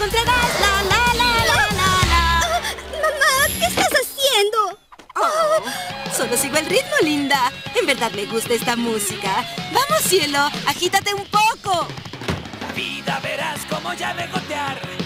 encontrarás. La, la, la, la, la, la. Mamá, ¿qué estás haciendo? Oh, solo sigo el ritmo, linda. En verdad me gusta esta música. Vamos, cielo, agítate un poco. La vida verás como ya de gotear.